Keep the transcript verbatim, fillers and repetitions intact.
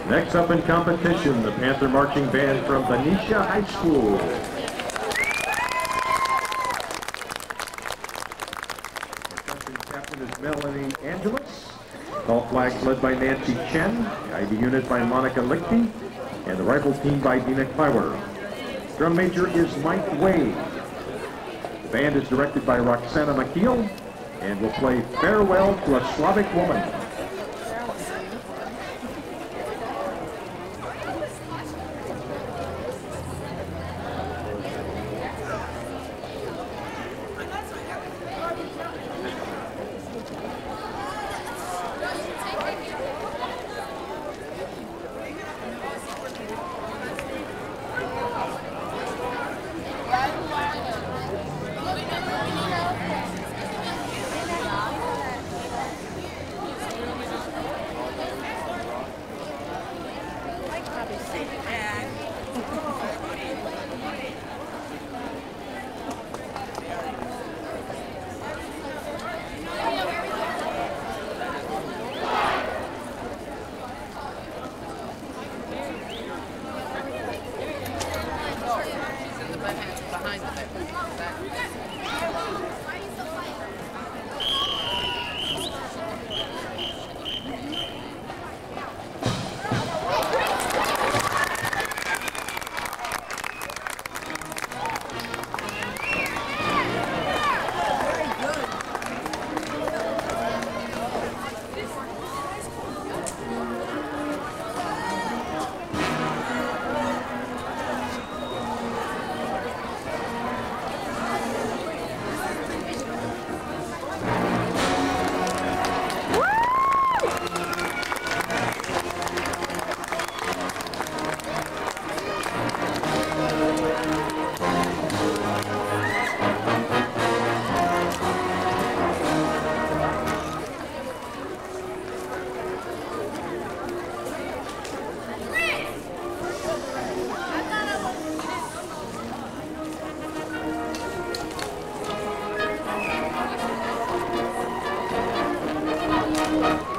Next up in competition, the Panther Marching Band from Benicia High School. Our country captain is Melanie Angelis. Golf flags led by Nancy Chen. The I B unit by Monica Lichty. And the rifle team by Dina Kleiwer. Drum major is Mike Wade. The band is directed by Roxana McKeel and will play Farewell to a Slavic Woman. Thank you.